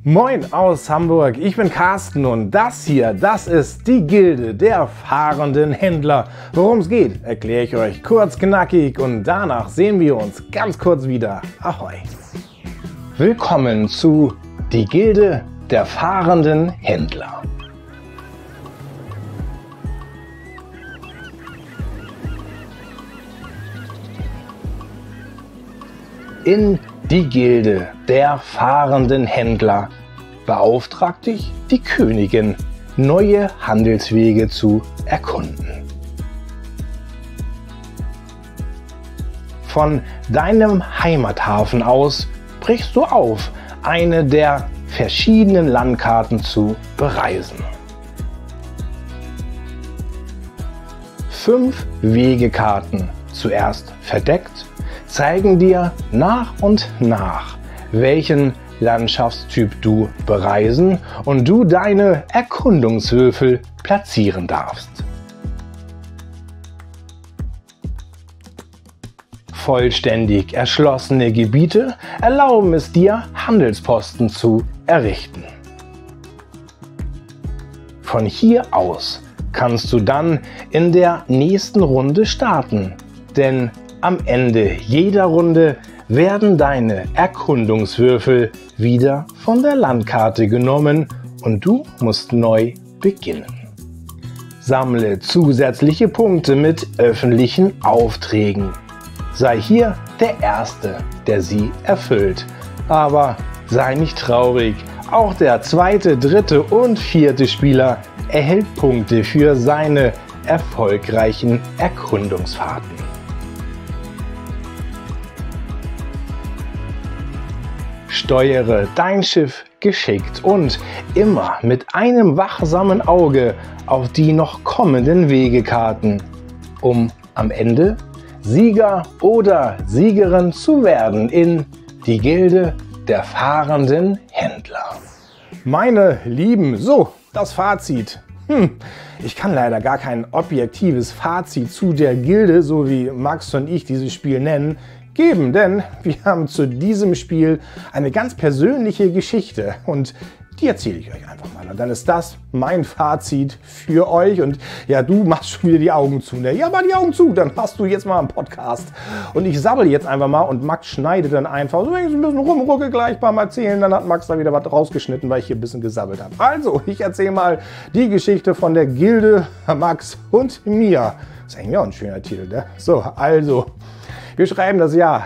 Moin aus Hamburg, ich bin Carsten und das hier, das ist die Gilde der fahrenden Händler. Worum es geht, erkläre ich euch kurz knackig und danach sehen wir uns ganz kurz wieder. Ahoi! Willkommen zu die Gilde der fahrenden Händler. In die Gilde der fahrenden Händler beauftragt dich die Königin, neue Handelswege zu erkunden. Von deinem Heimathafen aus brichst du auf, eine der verschiedenen Landkarten zu bereisen. 5 Wegekarten, zuerst verdeckt, zeigen dir nach und nach, welchen Landschaftstyp du bereisen und du deine Erkundungswürfel platzieren darfst. Vollständig erschlossene Gebiete erlauben es dir, Handelsposten zu errichten. Von hier aus kannst du dann in der nächsten Runde starten, denn am Ende jeder Runde werden deine Erkundungswürfel wieder von der Landkarte genommen und du musst neu beginnen. Sammle zusätzliche Punkte mit öffentlichen Aufträgen. Sei hier der Erste, der sie erfüllt. Aber sei nicht traurig, auch der zweite, dritte und vierte Spieler erhält Punkte für seine erfolgreichen Erkundungsfahrten. Steuere dein Schiff geschickt und immer mit einem wachsamen Auge auf die noch kommenden Wegekarten, um am Ende Sieger oder Siegerin zu werden in die Gilde der fahrenden Händler. Meine Lieben, so, das Fazit. Ich kann leider gar kein objektives Fazit zu der Gilde, so wie Max und ich dieses Spiel nennen, geben, denn wir haben zu diesem Spiel eine ganz persönliche Geschichte und die erzähle ich euch einfach mal. Und dann ist das mein Fazit für euch. Und ja, du machst schon wieder die Augen zu. Ne? Ja, mach die Augen zu, dann hast du jetzt mal einen Podcast. Und ich sabbel jetzt einfach mal und Max schneidet dann einfach. So, wenn ich ein bisschen rumrucke gleich beim Erzählen, dann hat Max da wieder was rausgeschnitten, weil ich hier ein bisschen gesabbelt habe. Also, ich erzähle mal die Geschichte von der Gilde Max und mir. Das ist eigentlich auch ein schöner Titel, ne? So, also. Wir schreiben das Jahr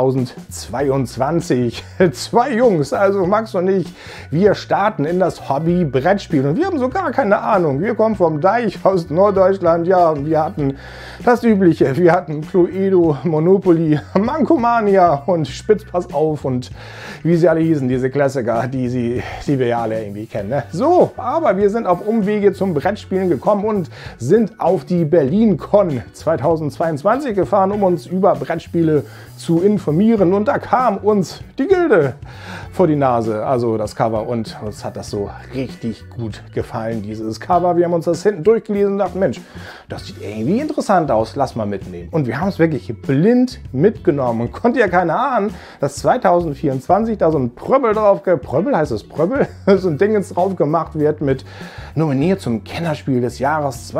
2022. 2 Jungs, also Max und ich, wir starten in das Hobby Brettspiel und wir haben so gar keine Ahnung. Wir kommen vom Deich aus Norddeutschland, ja, wir hatten das Übliche. Wir hatten Cluedo, Monopoly, Mankomania und Spitzpass auf und wie sie alle hießen, diese Klassiker, die wir ja alle irgendwie kennen. Ne? So, aber wir sind auf Umwege zum Brettspielen gekommen und sind auf die BerlinCon 2022 gefahren, um uns über Brettspiele zu informieren und da kam uns die Gilde vor die Nase, also das Cover, und uns hat das so richtig gut gefallen, dieses Cover. Wir haben uns das hinten durchgelesen und dachten, Mensch, das sieht irgendwie interessant aus, lass mal mitnehmen. Und wir haben es wirklich blind mitgenommen und konnte ja keiner ahnen, dass 2024 da so ein Pröbbel drauf, Pröbbel heißt es, Pröbbel, so ein Ding jetzt drauf gemacht wird mit nominiert zum Kennerspiel des Jahres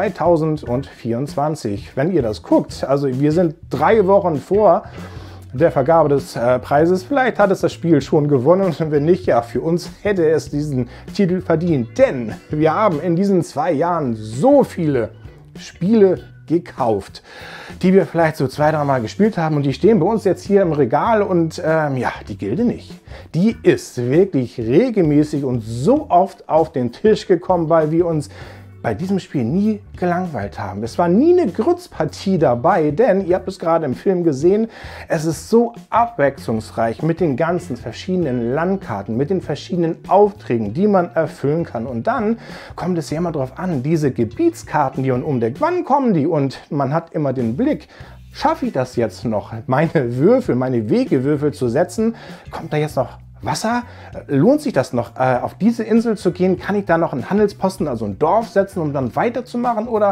2024. Wenn ihr das guckt, also wir sind 3 Wochen vor der Vergabe des Preises. Vielleicht hat es das Spiel schon gewonnen und wenn nicht, ja, für uns hätte es diesen Titel verdient. Denn wir haben in diesen 2 Jahren so viele Spiele gekauft, die wir vielleicht so 2-3 Mal gespielt haben und die stehen bei uns jetzt hier im Regal und ja, die Gilde nicht. Die ist wirklich regelmäßig und so oft auf den Tisch gekommen, weil wir uns bei diesem Spiel nie gelangweilt haben. Es war nie eine Grützpartie dabei, denn ihr habt es gerade im Film gesehen, es ist so abwechslungsreich mit den ganzen verschiedenen Landkarten, mit den verschiedenen Aufträgen, die man erfüllen kann. Und dann kommt es ja immer darauf an, diese Gebietskarten, die man umdeckt, wann kommen die? Und man hat immer den Blick, schaffe ich das jetzt noch, meine Würfel, meine Wegewürfel zu setzen? Kommt da jetzt noch Wasser? Lohnt sich das noch, auf diese Insel zu gehen? Kann ich da noch einen Handelsposten, also ein Dorf setzen, um dann weiterzumachen? Oder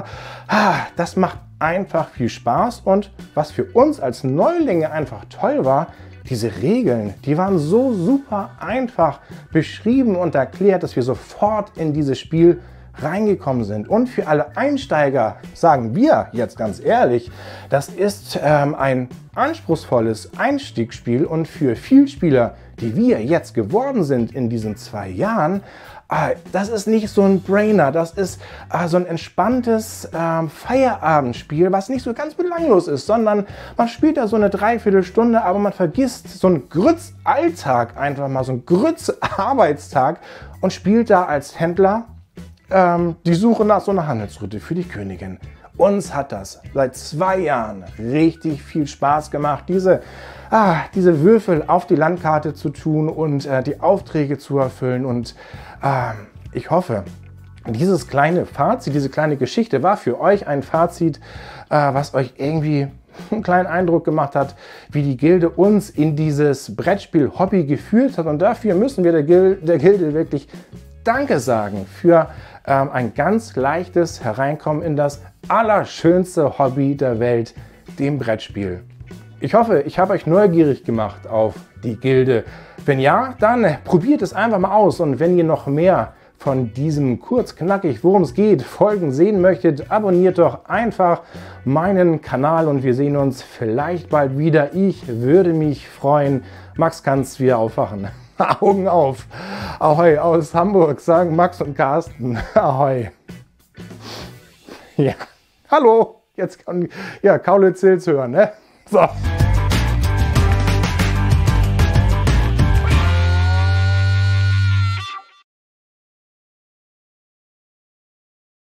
das macht einfach viel Spaß. Und was für uns als Neulinge einfach toll war, diese Regeln, die waren so super einfach beschrieben und erklärt, dass wir sofort in dieses Spiel reingekommen sind. Und für alle Einsteiger sagen wir jetzt ganz ehrlich, das ist ein anspruchsvolles Einstiegsspiel und für Vielspieler, die wir jetzt geworden sind in diesen 2 Jahren, das ist nicht so ein Brainer, das ist so ein entspanntes Feierabendspiel, was nicht so ganz belanglos ist, sondern man spielt da so eine Dreiviertelstunde, aber man vergisst so einen Grütz-Alltag einfach mal, so einen Grütz-Arbeitstag und spielt da als Händler die Suche nach so einer Handelsroute für die Königin. Uns hat das seit 2 Jahren richtig viel Spaß gemacht, diese Würfel auf die Landkarte zu tun und die Aufträge zu erfüllen. Und ich hoffe, dieses kleine Fazit, diese kleine Geschichte war für euch ein Fazit, was euch irgendwie einen kleinen Eindruck gemacht hat, wie die Gilde uns in dieses Brettspiel-Hobby geführt hat. Und dafür müssen wir der Gilde wirklich Danke sagen für ein ganz leichtes Hereinkommen in das allerschönste Hobby der Welt, dem Brettspiel. Ich hoffe, ich habe euch neugierig gemacht auf die Gilde. Wenn ja, dann probiert es einfach mal aus. Und wenn ihr noch mehr von diesem kurz knackig, worum es geht, Folgen sehen möchtet, abonniert doch einfach meinen Kanal und wir sehen uns vielleicht bald wieder. Ich würde mich freuen. Max, kannst wieder aufwachen. Augen auf. Ahoi aus Hamburg, sagen Max und Carsten. Ahoi. Ja, hallo. Jetzt kann Kaulitz hören, ne? So.